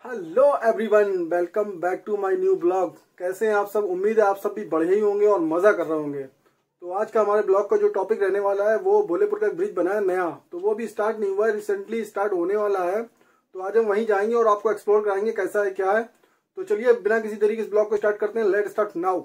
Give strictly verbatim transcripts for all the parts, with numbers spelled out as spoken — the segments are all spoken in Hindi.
Hello everyone, welcome back to my new blog. कैसे हैं आप सब? उम्मीद है आप सब भी बढ़िया ही होंगे और मजा कर रहे होंगे। तो आज का हमारे ब्लॉग का जो टॉपिक रहने वाला है वो भोलेपुर का एक ब्रिज बना है नया, तो वो भी स्टार्ट नहीं हुआ है, रिसेंटली स्टार्ट होने वाला है। तो आज हम वहीं जाएंगे और आपको एक्सप्लोर कराएंगे कैसा है क्या है। तो चलिए बिना किसी तरीके इस ब्लॉग को स्टार्ट करते हैं। Let start now.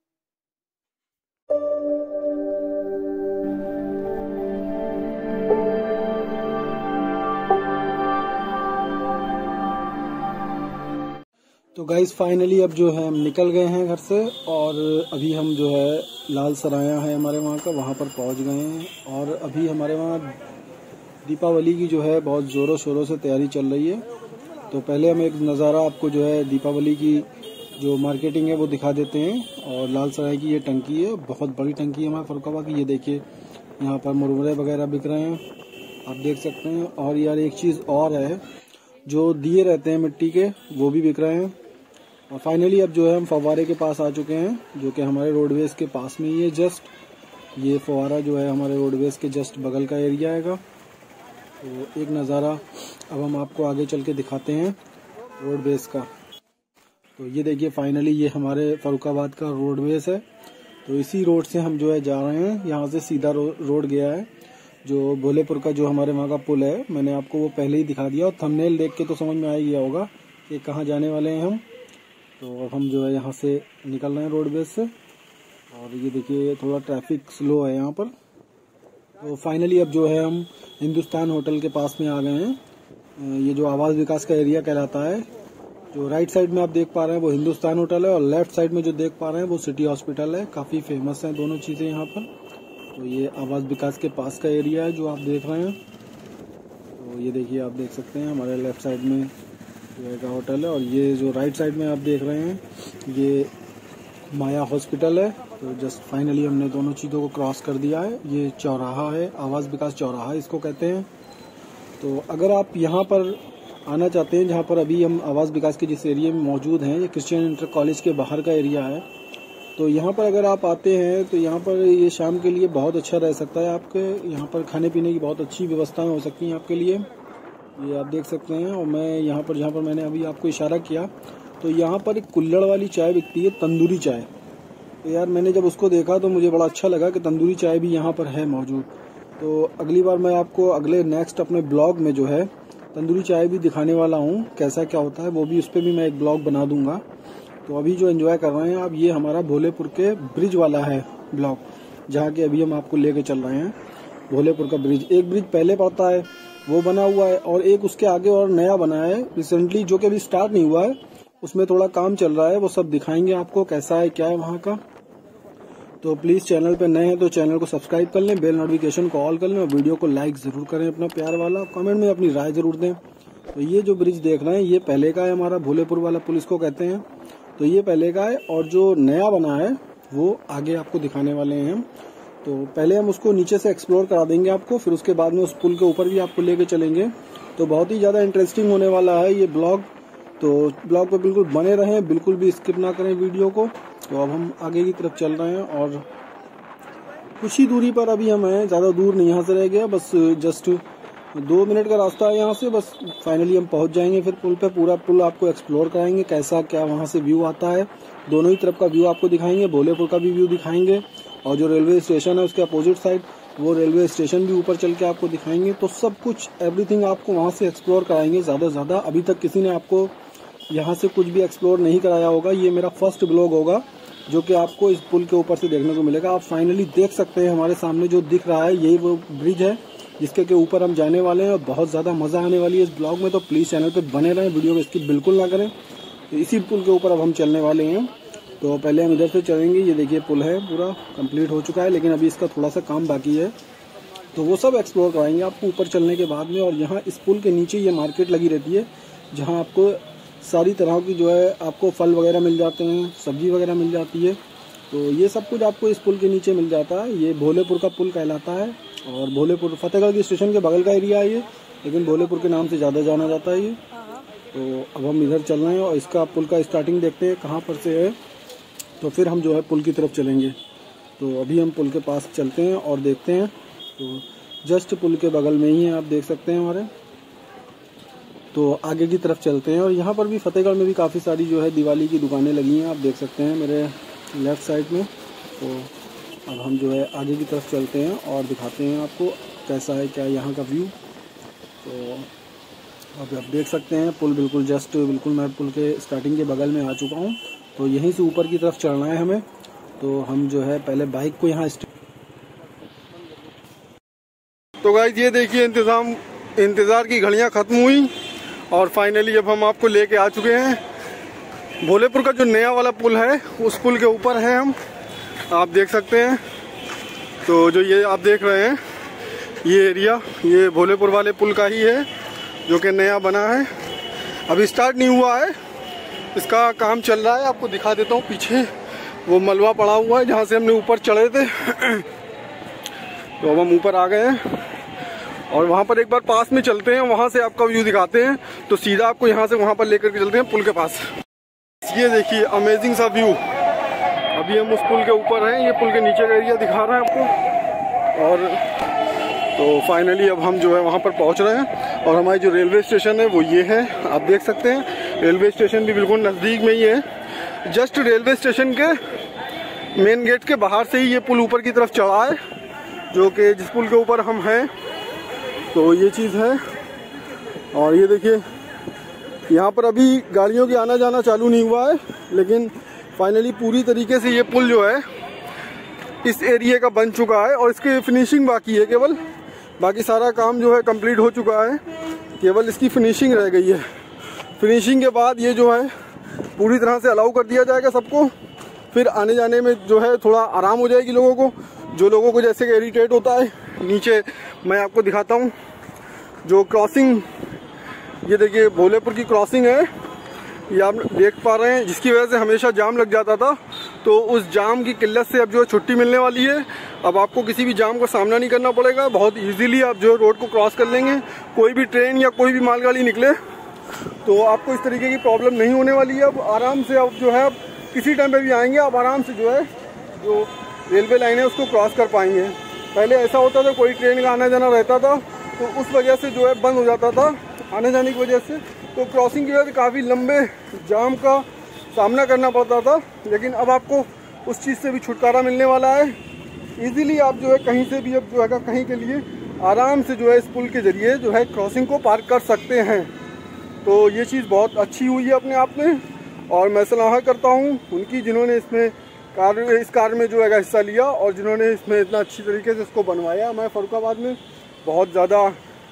तो गाइस फाइनली अब जो है हम निकल गए हैं घर से और अभी हम जो है लाल सराया है हमारे वहाँ का, वहाँ पर पहुँच गए हैं। और अभी हमारे वहाँ दीपावली की जो है बहुत ज़ोरों शोरों से तैयारी चल रही है। तो पहले हम एक नज़ारा आपको जो है दीपावली की जो मार्केटिंग है वो दिखा देते हैं। और लाल सराय की ये टंकी है, बहुत बड़ी टंकी है हमारे फरुखाबाद की। ये देखिए यहाँ पर मुरमुरे वगैरह बिक रहे हैं, आप देख सकते हैं। और यार एक चीज़ और है, जो दिए रहते हैं मिट्टी के वो भी बिक रहे हैं। और फाइनली अब जो है हम फव्वारे के पास आ चुके हैं, जो कि हमारे रोडवेज के पास में ही है। जस्ट ये फव्वारा जो है हमारे रोडवेज के जस्ट बगल का एरिया है। तो एक नज़ारा अब हम आपको आगे चल के दिखाते हैं रोडवेज का। तो ये देखिए फाइनली ये हमारे फरुखाबाद का रोडवेज है। तो इसी रोड से हम जो है जा रहे हैं, यहाँ से सीधा रो, रोड गया है जो भोलेपुर का जो हमारे वहाँ का पुल है। मैंने आपको वो पहले ही दिखा दिया और थंबनेल देख के तो समझ में आ ही गया होगा कि कहाँ जाने वाले हैं हम। तो अब हम जो है यहाँ से निकल रहे हैं रोडवेज से। और ये देखिए थोड़ा ट्रैफिक स्लो है यहाँ पर। तो फाइनली अब जो है हम हिंदुस्तान होटल के पास में आ गए हैं। ये जो आवास विकास का एरिया कहलाता है। जो राइट साइड में आप देख पा रहे हैं वो हिंदुस्तान होटल है और लेफ्ट साइड में जो देख पा रहे हैं वो सिटी हॉस्पिटल है। काफ़ी फेमस है दोनों चीज़ें यहाँ पर। तो ये आवास विकास के पास का एरिया है जो आप देख रहे हैं। तो ये देखिए आप देख सकते हैं हमारे लेफ्ट साइड में का होटल है और ये जो राइट साइड में आप देख रहे हैं ये माया हॉस्पिटल है। तो जस्ट फाइनली हमने दोनों चीज़ों को क्रॉस कर दिया है। ये चौराहा है, आवास विकास चौराहा इसको कहते हैं। तो अगर आप यहाँ पर आना चाहते हैं, जहाँ पर अभी हम आवास विकास के जिस एरिया में मौजूद हैं, ये क्रिश्चियन इंटर कॉलेज के बाहर का एरिया है। तो यहाँ पर अगर आप आते हैं तो यहाँ पर ये शाम के लिए बहुत अच्छा रह सकता है। आपके यहाँ पर खाने पीने की बहुत अच्छी व्यवस्थाएं हो सकती हैं आपके लिए, ये आप देख सकते हैं। और मैं यहाँ पर जहाँ पर मैंने अभी आपको इशारा किया तो यहाँ पर एक कुल्हड़ वाली चाय बिकती है, तंदूरी चाय। तो यार मैंने जब उसको देखा तो मुझे बड़ा अच्छा लगा कि तंदूरी चाय भी यहाँ पर है मौजूद। तो अगली बार मैं आपको अगले नेक्स्ट अपने ब्लॉग में जो है तंदूरी चाय भी दिखाने वाला हूँ, कैसा क्या होता है वो भी, उस पर भी मैं एक ब्लॉग बना दूंगा। तो अभी जो एंजॉय कर रहे हैं आप, ये हमारा भोलेपुर के ब्रिज वाला है ब्लॉग, जहाँ के अभी हम आपको लेके चल रहे हैं। भोलेपुर का ब्रिज, एक ब्रिज पहले पड़ता है वो बना हुआ है और एक उसके आगे और नया बना है रिसेंटली, जो कि अभी स्टार्ट नहीं हुआ है, उसमें थोड़ा काम चल रहा है। वो सब दिखाएंगे आपको कैसा है क्या है वहाँ का। तो प्लीज चैनल पे नए हैं तो चैनल को सब्सक्राइब कर लें, बेल नोटिफिकेशन को ऑल कर लें और वीडियो को लाइक जरूर करें अपना प्यार वाला, कमेंट में अपनी राय जरूर दें। तो ये जो ब्रिज देख रहे हैं ये पहले का है, हमारा भोलेपुर वाला पुल इसको कहते हैं। तो ये पहले का है और जो नया बना है वो आगे आपको दिखाने वाले हैं हम। तो पहले हम उसको नीचे से एक्सप्लोर करा देंगे आपको, फिर उसके बाद में उस पुल के ऊपर भी आपको लेके चलेंगे। तो बहुत ही ज़्यादा इंटरेस्टिंग होने वाला है ये ब्लॉग। तो ब्लॉग पे बिल्कुल बने रहें, बिल्कुल भी स्किप ना करें वीडियो को। तो अब हम आगे की तरफ चल रहे हैं और कुछ ही दूरी पर अभी हम हैं, ज़्यादा दूर नहीं यहाँ से रह गया, बस जस्ट दो मिनट का रास्ता है यहाँ से। बस फाइनली हम पहुँच जाएंगे फिर पुल पे। पूरा पुल आपको एक्सप्लोर कराएंगे कैसा क्या वहाँ से व्यू आता है, दोनों ही तरफ का व्यू आपको दिखाएंगे, भोलेपुर का भी व्यू दिखाएंगे और जो रेलवे स्टेशन है उसके अपोजिट साइड वो रेलवे स्टेशन भी ऊपर चल के आपको दिखाएंगे। तो सब कुछ एवरीथिंग आपको वहाँ से एक्सप्लोर कराएंगे ज़्यादा से ज़्यादा। अभी तक किसी ने आपको यहाँ से कुछ भी एक्सप्लोर नहीं कराया होगा, ये मेरा फर्स्ट ब्लॉग होगा जो कि आपको इस पुल के ऊपर से देखने को मिलेगा। आप फाइनली देख सकते हैं हमारे सामने जो दिख रहा है यही वो ब्रिज है जिसके के ऊपर हम जाने वाले हैं और बहुत ज़्यादा मज़ा आने वाली है इस ब्लॉग में। तो प्लीज़ चैनल पर बने रहें, वीडियो को स्किप बिल्कुल ना करें। तो इसी पुल के ऊपर अब हम चलने वाले हैं। तो पहले हम इधर से चलेंगे, ये देखिए पुल है पूरा कंप्लीट हो चुका है, लेकिन अभी इसका थोड़ा सा काम बाकी है। तो वो सब एक्सप्लोर कराएंगे आपको ऊपर चलने के बाद में। और यहाँ इस पुल के नीचे ये मार्केट लगी रहती है जहाँ आपको सारी तरह की जो है आपको फल वगैरह मिल जाते हैं, सब्जी वगैरह मिल जाती है। तो ये सब कुछ आपको इस पुल के नीचे मिल जाता है। ये भोलेपुर का पुल कहलाता है और भोलेपुर फतेहगढ़ की स्टेशन के बगल का एरिया है ये, लेकिन भोलेपुर के नाम से ज़्यादा जाना जाता है ये। तो अब हम इधर चल रहे हैं और इसका पुल का स्टार्टिंग देखते हैं कहाँ पर से है, तो फिर हम जो है पुल की तरफ चलेंगे। तो अभी हम पुल के पास चलते हैं और देखते हैं। तो जस्ट पुल के बगल में ही है, आप देख सकते हैं हमारे। तो आगे की तरफ चलते हैं। और यहाँ पर भी फतेहगढ़ में भी काफ़ी सारी जो है दिवाली की दुकानें लगी हैं, आप देख सकते हैं मेरे लेफ़्ट साइड में। तो अब हम जो है आगे की तरफ चलते हैं और दिखाते हैं आपको कैसा है क्या यहाँ का व्यू। तो अब आप देख सकते हैं पुल बिल्कुल जस्ट बिल्कुल मैं पुल के स्टार्टिंग के बगल में आ चुका हूँ। तो यहीं से ऊपर की तरफ चढ़ना है हमें। तो हम जो है पहले बाइक को यहाँ। तो गाइस ये देखिए इंतज़ाम इंतज़ार की घड़ियाँ ख़त्म हुई और फाइनली अब हम आपको लेके आ चुके हैं। भोलेपुर का जो नया वाला पुल है उस पुल के ऊपर है हम, आप देख सकते हैं। तो जो ये आप देख रहे हैं ये एरिया ये भोलेपुर वाले पुल का ही है जो कि नया बना है, अभी स्टार्ट नहीं हुआ है, इसका काम चल रहा है। आपको दिखा देता हूँ, पीछे वो मलबा पड़ा हुआ है जहाँ से हमने ऊपर चढ़े थे। तो अब हम ऊपर आ गए हैं और वहाँ पर एक बार पास में चलते हैं, वहाँ से आपका व्यू दिखाते हैं। तो सीधा आपको यहाँ से वहाँ पर लेकर के चलते हैं पुल के पास। ये देखिए अमेजिंग सा व्यू। अभी हम उस पुल के ऊपर हैं, ये पुल के नीचे का एरिया दिखा रहा है आपको। और तो फाइनली अब हम जो है वहाँ पर पहुँच रहे हैं और हमारी जो रेलवे स्टेशन है वो ये है, आप देख सकते हैं। रेलवे स्टेशन भी बिल्कुल नज़दीक में ही है, जस्ट रेलवे स्टेशन के मेन गेट के बाहर से ही ये पुल ऊपर की तरफ चढ़ा है, जो कि जिस पुल के ऊपर हम हैं। तो ये चीज़ है। और ये देखिए यहाँ पर अभी गाड़ियों की आना जाना चालू नहीं हुआ है, लेकिन फाइनली पूरी तरीके से ये पुल जो है इस एरिया का बन चुका है और इसकी फिनिशिंग बाकी है केवल। बाकी सारा काम जो है कंप्लीट हो चुका है, केवल इसकी फिनिशिंग रह गई है। फिनिशिंग के बाद ये जो है पूरी तरह से अलाउ कर दिया जाएगा सबको, फिर आने जाने में जो है थोड़ा आराम हो जाएगी लोगों को, जो लोगों को जैसे कि इरिटेट होता है। नीचे मैं आपको दिखाता हूँ जो क्रॉसिंग, ये देखिए भोलेपुर की क्रॉसिंग है, ये आप देख पा रहे हैं, जिसकी वजह से हमेशा जाम लग जाता था। तो उस जाम की किल्लत से अब जो है छुट्टी मिलने वाली है। अब आपको किसी भी जाम का सामना नहीं करना पड़ेगा, बहुत इजीली आप जो रोड को क्रॉस कर लेंगे। कोई भी ट्रेन या कोई भी मालगाड़ी निकले तो आपको इस तरीके की प्रॉब्लम नहीं होने वाली है। अब आराम से आप जो है आप किसी टाइम पे भी आएंगे, आप आराम से जो है जो रेलवे लाइन है उसको क्रॉस कर पाएंगे। पहले ऐसा होता था कोई ट्रेन का आना जाना रहता था तो उस वजह से जो है बंद हो जाता था आने जाने की वजह से, तो क्रॉसिंग की वजह से काफ़ी लंबे जाम का सामना करना पड़ता था। लेकिन अब आपको उस चीज़ से भी छुटकारा मिलने वाला है। इजीली आप जो है कहीं से भी अब जो है कहीं के लिए आराम से जो है इस पुल के ज़रिए जो है क्रॉसिंग को पार कर सकते हैं। तो ये चीज़ बहुत अच्छी हुई है अपने आप में और मैं सराहना करता हूँ उनकी, जिन्होंने इसमें कार्य इस कार्य में जो है हिस्सा लिया और जिन्होंने इसमें इतना अच्छी तरीके से इसको बनवाया। हमारे फर्रुखाबाद में बहुत ज़्यादा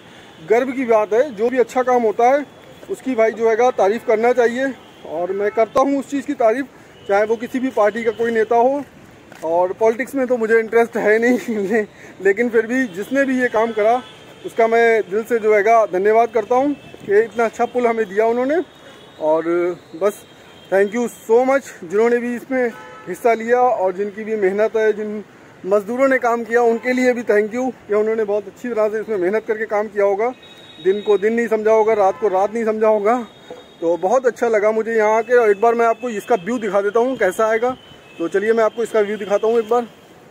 गर्व की बात है, जो भी अच्छा काम होता है उसकी भाई जो है तारीफ़ करना चाहिए और मैं करता हूँ उस चीज़ की तारीफ़, चाहे वो किसी भी पार्टी का कोई नेता हो। और पॉलिटिक्स में तो मुझे इंटरेस्ट है नहीं लेकिन फिर भी जिसने भी ये काम करा उसका मैं दिल से जो है धन्यवाद करता हूँ कि इतना अच्छा पुल हमें दिया उन्होंने। और बस थैंक यू सो मच जिन्होंने भी इसमें हिस्सा लिया और जिनकी भी मेहनत है, जिन मज़दूरों ने काम किया उनके लिए भी थैंक यू कि उन्होंने बहुत अच्छी तरह से इसमें मेहनत करके काम किया होगा। दिन को दिन नहीं समझा होगा, रात को रात नहीं समझा होगा। तो बहुत अच्छा लगा मुझे यहाँ के। और एक बार मैं आपको इसका व्यू दिखा देता हूँ कैसा आएगा। तो चलिए मैं आपको इसका व्यू दिखाता हूँ एक बार।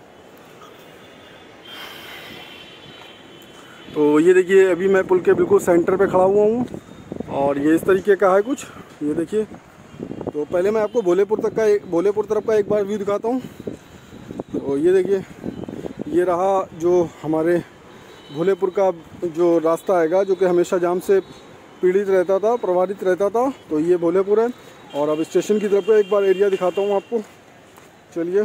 तो ये देखिए अभी मैं पुल के बिल्कुल सेंटर पे खड़ा हुआ हूँ और ये इस तरीके का है कुछ, ये देखिए। तो पहले मैं आपको भोलेपुर तक का एक भोलेपुर तरफ का एक बार व्यू दिखाता हूँ। तो ये देखिए ये रहा जो हमारे भोलेपुर का जो रास्ता आएगा, जो कि हमेशा जाम से पीड़ित रहता था, प्रभावित रहता था। तो ये भोलेपुर है और अब स्टेशन की तरफ का एक बार एरिया दिखाता हूँ आपको, चलिए।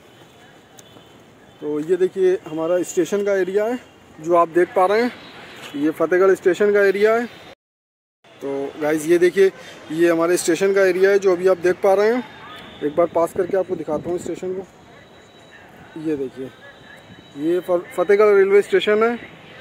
तो ये देखिए हमारा स्टेशन का एरिया है जो आप देख पा रहे हैं, ये फतेहगढ़ स्टेशन का एरिया है। तो गाइज़ ये देखिए ये हमारे स्टेशन का एरिया है जो अभी आप देख पा रहे हैं। एक बार पास करके आपको दिखाता हूँ स्टेशन को। ये देखिए ये फतेहगढ़ रेलवे स्टेशन है।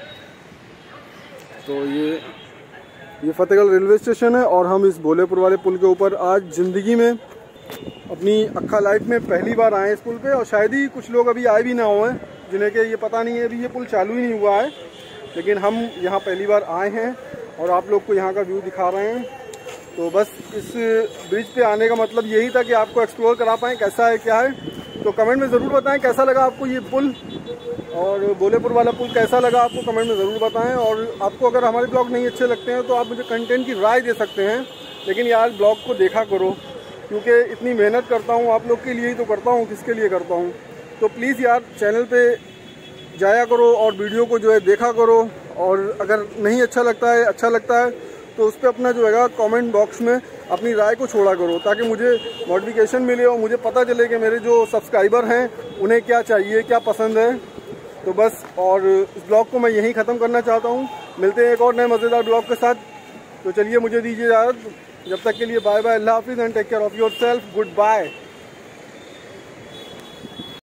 तो ये ये फतेहगढ़ रेलवे स्टेशन है और हम इस भोलेपुर वाले पुल के ऊपर आज ज़िंदगी में अपनी अक्खा लाइफ में पहली बार आए इस पुल पे। और शायद ही कुछ लोग अभी आए भी ना हुए जिन्हें कि ये पता नहीं है, अभी ये पुल चालू ही नहीं हुआ है, लेकिन हम यहाँ पहली बार आए हैं और आप लोग को यहाँ का व्यू दिखा रहे हैं। तो बस इस ब्रिज पे आने का मतलब यही था कि आपको एक्सप्लोर करा पाएँ कैसा है क्या है। तो कमेंट में ज़रूर बताएं कैसा लगा आपको ये पुल। और बोलेपुर वाला पुल कैसा लगा आपको कमेंट में ज़रूर बताएं। और आपको अगर हमारे ब्लॉग नहीं अच्छे लगते हैं तो आप मुझे कंटेंट की राय दे सकते हैं, लेकिन यार ब्लॉग को देखा करो, क्योंकि इतनी मेहनत करता हूँ आप लोग के लिए ही तो करता हूँ, किसके लिए करता हूँ। तो प्लीज़ यार चैनल पे जाया करो और वीडियो को जो है देखा करो। और अगर नहीं अच्छा लगता है, अच्छा लगता है तो उस पर अपना जो है कमेंट बॉक्स में अपनी राय को छोड़ा करो, ताकि मुझे नोटिफिकेशन मिले और मुझे पता चले कि मेरे जो सब्सक्राइबर हैं उन्हें क्या चाहिए, क्या पसंद है। तो बस, और इस ब्लॉग को मैं यहीं ख़त्म करना चाहता हूँ। मिलते हैं एक और नए मज़ेदार ब्लॉग के साथ। तो चलिए मुझे दीजिए इजाज़त, जब तक के लिए बाय बाय, अल्लाह हाफिज़ and take care of yourself, good bye.